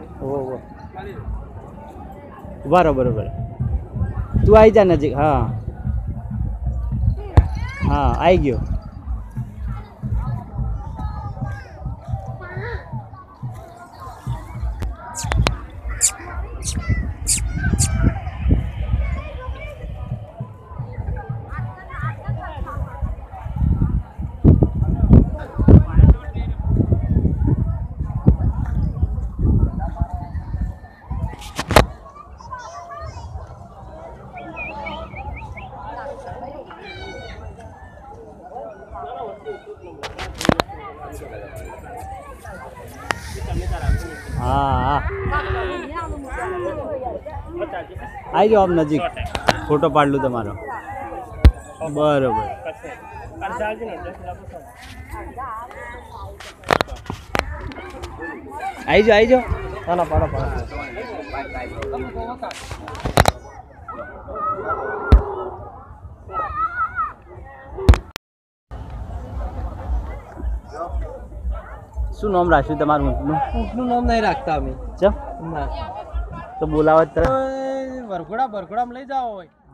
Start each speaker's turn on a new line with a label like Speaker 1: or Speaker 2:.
Speaker 1: ઓહો બરોબર તું આવી જા નજીક હા હા આવી ગયો हाँ आई जाओ आप नजीक फोटो पाड़ लूँ तमारो बराबर आई जाओ ना पाड़ो पाड़ो શું નામ રાખ્યું તમારું ઊંટનું નામ નહીં રાખતા અમે ચમ ના તો બોલાવત વરઘોડા લઈ જાઓ હોય